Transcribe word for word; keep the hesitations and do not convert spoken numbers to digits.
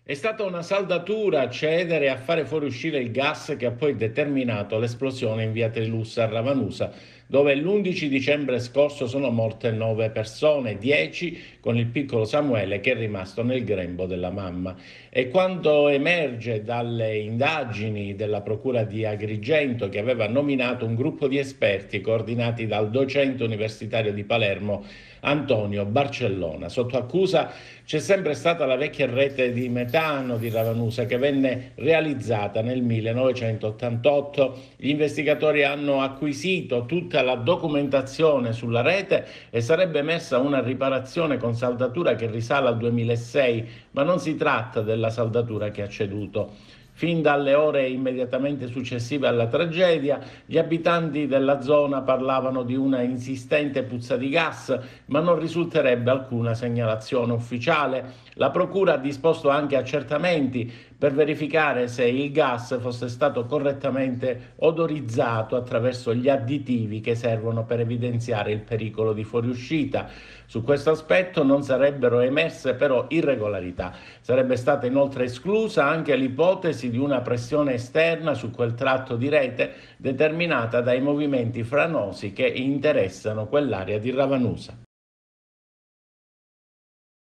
È stata una saldatura a cedere e a fare fuoriuscire il gas che ha poi determinato l'esplosione in via Trilussa a Ravanusa, dove l'undici dicembre scorso sono morte nove persone, dieci con il piccolo Samuele che è rimasto nel grembo della mamma. E quanto emerge dalle indagini della Procura di Agrigento, che aveva nominato un gruppo di esperti coordinati dal docente universitario di Palermo Antonio Barcellona. Sotto accusa c'è sempre stata la vecchia rete di metano di Ravanusa che venne realizzata nel millenovecentottantotto. Gli investigatori hanno acquisito tutta la documentazione sulla rete e sarebbe messa una riparazione con saldatura che risale al duemilasei, ma non si tratta della saldatura che ha ceduto. Fin dalle ore immediatamente successive alla tragedia, gli abitanti della zona parlavano di una insistente puzza di gas, ma non risulterebbe alcuna segnalazione ufficiale. La Procura ha disposto anche accertamenti per verificare se il gas fosse stato correttamente odorizzato attraverso gli additivi che servono per evidenziare il pericolo di fuoriuscita. Su questo aspetto non sarebbero emerse però irregolarità. Sarebbe stata inoltre esclusa anche l'ipotesi di una pressione esterna su quel tratto di rete determinata dai movimenti franosi che interessano quell'area di Ravanusa.